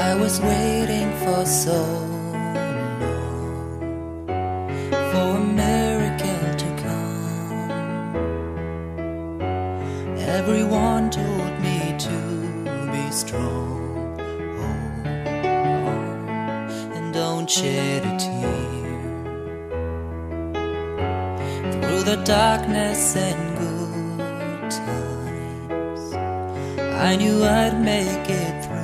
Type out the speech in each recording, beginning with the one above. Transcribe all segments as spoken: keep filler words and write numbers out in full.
I was waiting for so long for a miracle to come. Everyone told me to be strong, hold on, and don't shed a tear. Through the darkness and good times, I knew I'd make it through.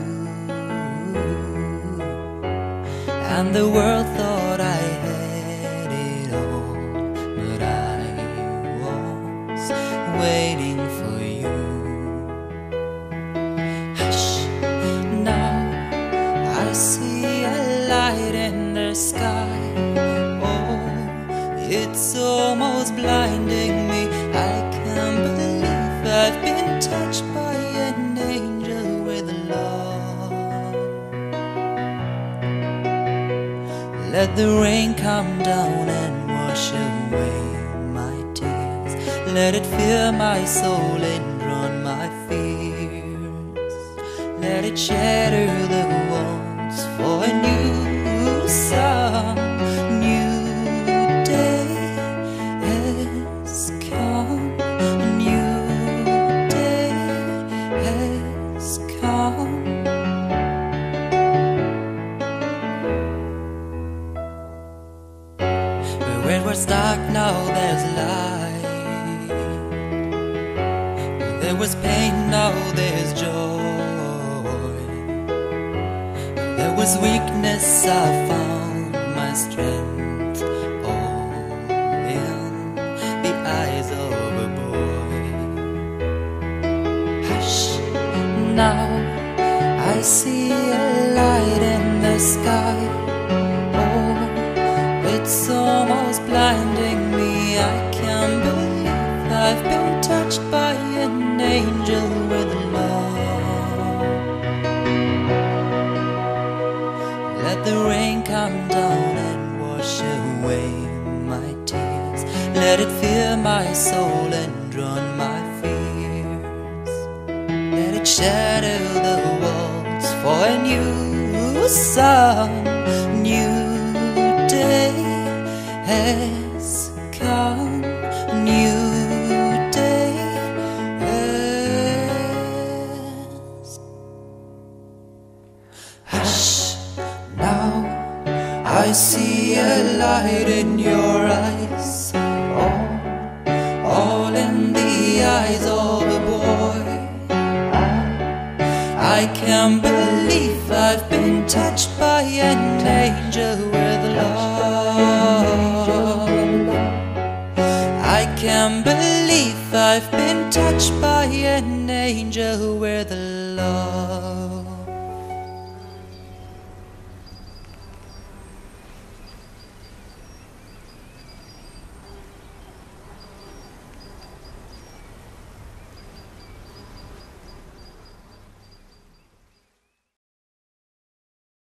And the world thought I had it all, but I was waiting for you. Hush, now I see a light in the sky. Oh, it's almost blinding me. I can't believe I've been touched by an angel with love. Let the rain come down and wash away my tears. Let it fill my soul and drown my fears. Let it shatter the walls for a new song. New day has come. A new day has come. Where it was dark, now there's light. Where there was pain, now there's joy. Where there was weakness, I found my strength. All in the eyes of a boy. Hush, now I see a light in the sky. It's almost blinding me. I can't believe I've been touched by an angel with love. Let the rain come down and wash away my tears. Let it fill my soul and drown my fears. Let it shatter the walls for a new song. New day has come, a new day has. Hush, now I see a light in your eyes, all, all in the eyes of a boy. I, I can't believe I've been touched by an angel with love. I can't believe I've been touched by an angel with love.